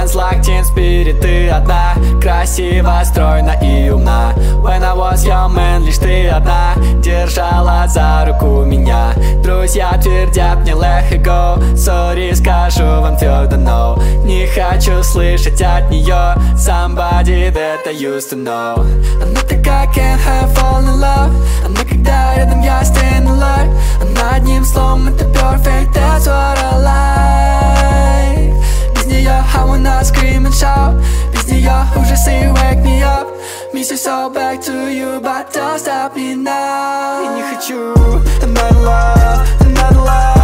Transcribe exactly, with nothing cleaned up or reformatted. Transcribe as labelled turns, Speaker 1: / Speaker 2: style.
Speaker 1: Sounds like teen spirit, ты одна, красива, стройна и умна. When I was young man, лишь ты одна держала за руку меня. Друзья твердят мне let her go, sorry, скажу вам твердо no. Не хочу слышать от нее somebody that I used to know. Она такая, can't have fall in love. Она когда рядом, я staying alive. Она одним словом, это perfect, that's what I like. Без нее I wanna scream and shout. Без нее ужасы wake me up. Miss you so back to you, but don't stop me now. И не хочу another love, another love.